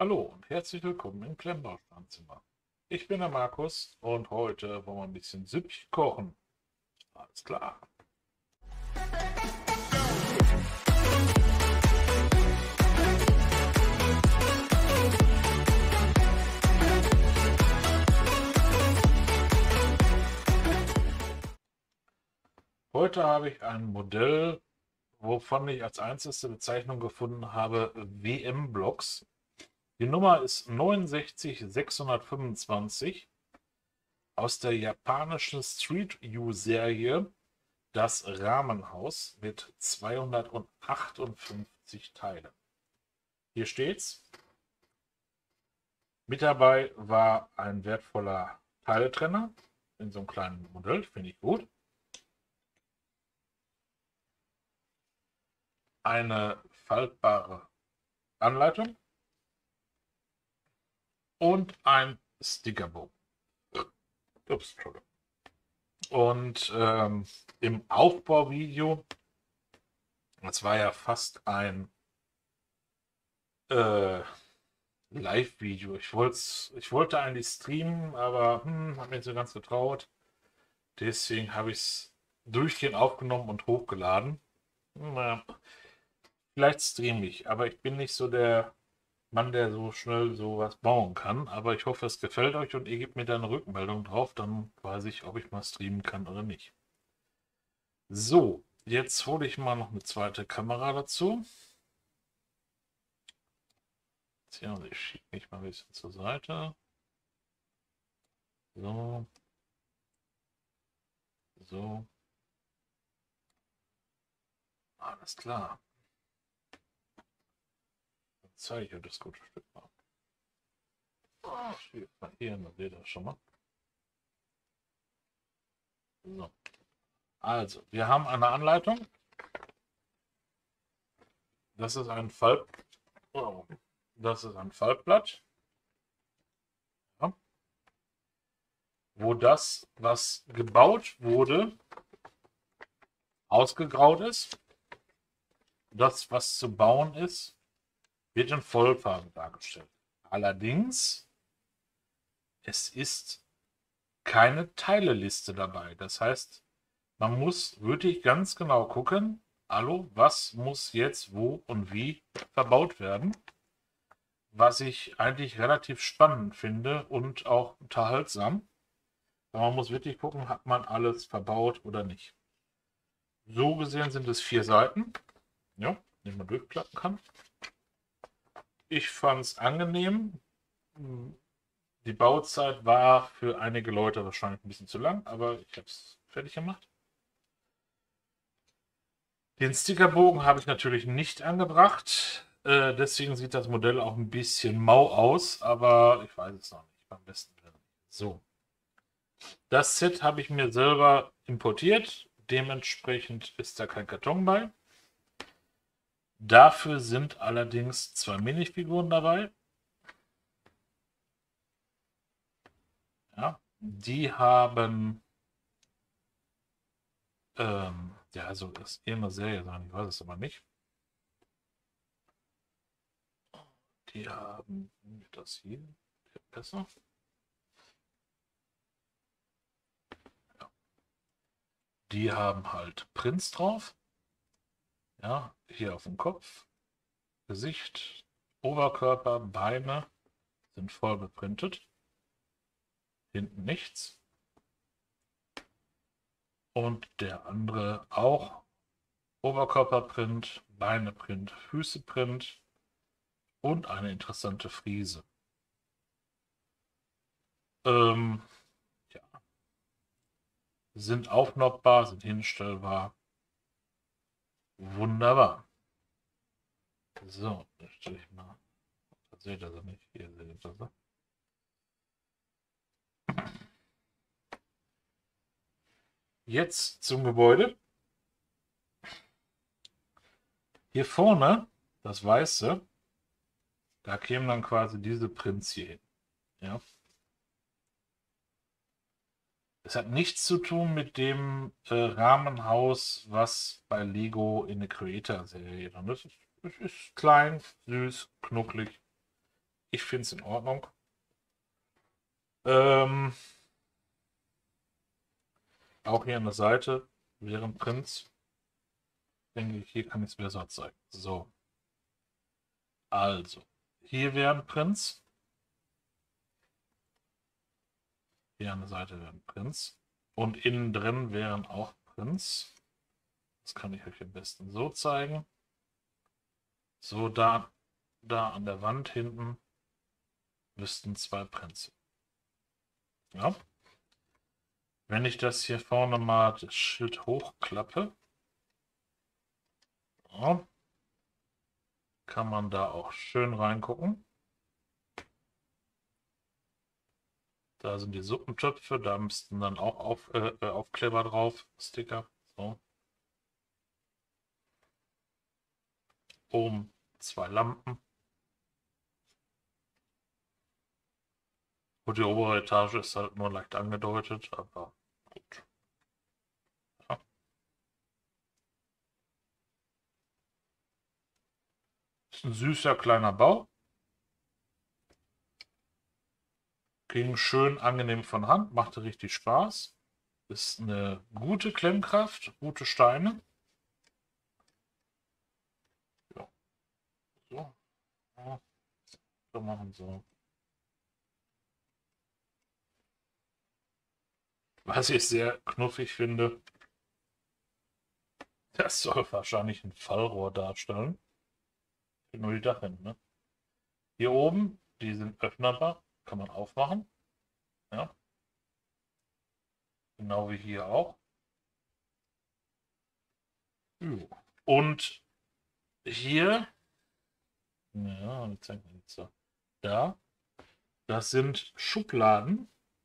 Hallo und herzlich willkommen im Klemmbaustandzimmer. Ich bin der Markus und heute wollen wir ein bisschen Süppchen kochen. Alles klar. Heute habe ich ein Modell, wovon ich als einzige Bezeichnung gefunden habe WM-Blocks. Die Nummer ist 69625 aus der japanischen Street View Serie Das Rahmenhaus mit 258 Teilen. Hier steht's. Mit dabei war ein wertvoller Teiletrenner in so einem kleinen Modell, finde ich gut. Eine faltbare Anleitung und ein Stickerbogen. Ups, Entschuldigung. Und im Aufbauvideo, das war ja fast ein Live-Video. Ich wollte eigentlich streamen, aber habe mir nicht so ganz getraut. Deswegen habe ich es durchgehend aufgenommen und hochgeladen. Na, vielleicht streame ich, aber ich bin nicht so der Mann, der so schnell sowas bauen kann. Aber ich hoffe, es gefällt euch und ihr gebt mir dann eine Rückmeldung drauf. Dann weiß ich, ob ich mal streamen kann oder nicht. So, jetzt hole ich mal noch eine zweite Kamera dazu. Tja, ich schiebe mich mal ein bisschen zur Seite. So. So. Alles klar. Dann zeige ich euch das gute Stück mal. Hier, dann seht ihr das schon mal. So. Also, wir haben eine Anleitung. Das ist ein Fall. Oh, das ist ein Faltblatt. Ja. Wo das, was gebaut wurde, ausgegraut ist. Das, was zu bauen ist, wird in Vollfarbe dargestellt. Allerdings, es ist keine Teileliste dabei. Das heißt, man muss wirklich ganz genau gucken, hallo, was muss jetzt wo und wie verbaut werden. Was ich eigentlich relativ spannend finde und auch unterhaltsam. Man muss wirklich gucken, hat man alles verbaut oder nicht. So gesehen sind es 4 Seiten, ja, die man durchklappen kann. Ich fand es angenehm. Die Bauzeit war für einige Leute wahrscheinlich ein bisschen zu lang, aber ich habe es fertig gemacht. Den Stickerbogen habe ich natürlich nicht angebracht. Deswegen sieht das Modell auch ein bisschen mau aus, aber ich weiß es noch nicht. Beim besten Willen. So. Das Set habe ich mir selber importiert. Dementsprechend ist da kein Karton bei. Dafür sind allerdings 2 Minifiguren dabei. Ja, die haben ja, also das ist irgendeine Serie sein, ich weiß es aber nicht. Die haben das hier besser. Ja. Die haben halt Prints drauf. Ja, hier auf dem Kopf, Gesicht, Oberkörper, Beine sind voll beprintet. Hinten nichts. Und der andere auch Oberkörperprint, Beineprint, Füßeprint und eine interessante Friese. Ja. Sind aufknopfbar, sind hinstellbar. Wunderbar. So, das stelle ich mal. Das seht ihr also nicht. Hier seht ihr das. Jetzt zum Gebäude. Hier vorne, das Weiße, da kämen dann quasi diese Prints hier hin. Ja. Es hat nichts zu tun mit dem Rahmenhaus, was bei Lego in der Creator-Serie drin ist. Es ist klein, süß, knucklig. Ich finde es in Ordnung. Auch hier an der Seite wäre ein Prinz. Denke ich, hier kann ich es besser zeigen. So. Also, hier wäre ein Prinz. Hier an der Seite wäre ein Prinz. Und innen drin wären auch Prinz. Das kann ich euch am besten so zeigen. So, da an der Wand hinten müssten 2 Prinzen. Ja. Wenn ich das hier vorne mal das Schild hochklappe, ja, kann man da auch schön reingucken. Da sind die Suppentöpfe, da müssten dann auch Aufkleber drauf, Sticker. So. Oben 2 Lampen. Und die obere Etage ist halt nur leicht angedeutet, aber gut. Ja. Ist ein süßer kleiner Bau. Ging schön angenehm von Hand, machte richtig Spaß. Ist eine gute Klemmkraft, gute Steine. Ja. So. Ja. So machen so. Was ich sehr knuffig finde, das soll wahrscheinlich ein Fallrohr darstellen. Nur die Dachrinne, ne? Hier oben, die sind öffnbar, kann man aufmachen. Ja. Genau wie hier auch. Und hier, ja, jetzt zeigt man jetzt so. Da, das sind Schubladen.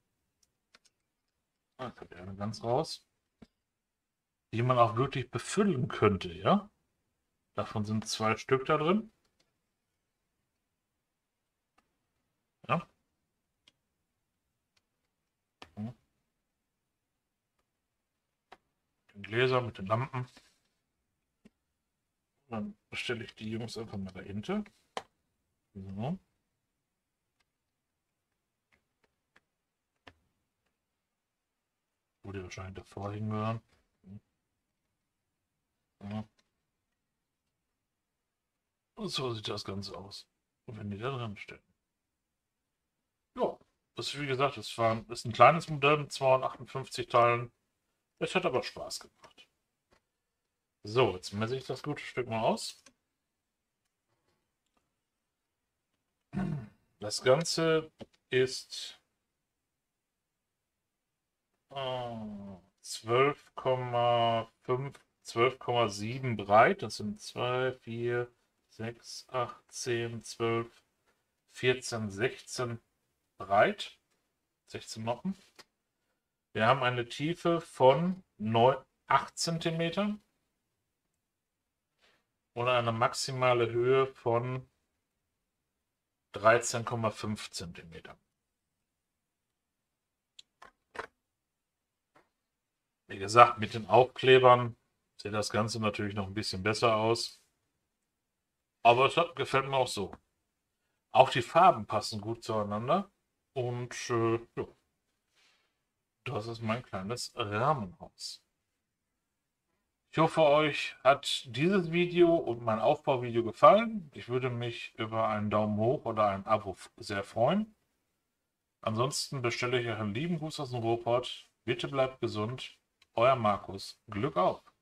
Da kommt ja ganz raus. Die man auch wirklich befüllen könnte, ja. Davon sind 2 Stück da drin. Ja. Den Gläser mit den Lampen. Dann stelle ich die Jungs einfach mal dahinter. So. Wo die wahrscheinlich davor hingehören. Ja. Und so sieht das Ganze aus. Und wenn die da drin stehen. Ja, das ist wie gesagt, ist ein kleines Modell mit 258 Teilen. Es hat aber Spaß gemacht. So, jetzt messe ich das gute Stück mal aus. Das Ganze ist 12,7 breit. Das sind 2, 4, 6, 8, 10, 12, 14, 16 breit. 16 Noppen. Wir haben eine Tiefe von 8 cm und eine maximale Höhe von 13,5 cm. Wie gesagt, mit den Aufklebern sieht das Ganze natürlich noch ein bisschen besser aus. Aber es gefällt mir auch so. Auch die Farben passen gut zueinander. Und ja, das ist mein kleines Rahmenhaus. Ich hoffe, euch hat dieses Video und mein Aufbauvideo gefallen. Ich würde mich über einen Daumen hoch oder ein Abo sehr freuen. Ansonsten bestelle ich euch einen lieben Gruß aus dem Ruhrpott. Bitte bleibt gesund. Euer Markus. Glück auf!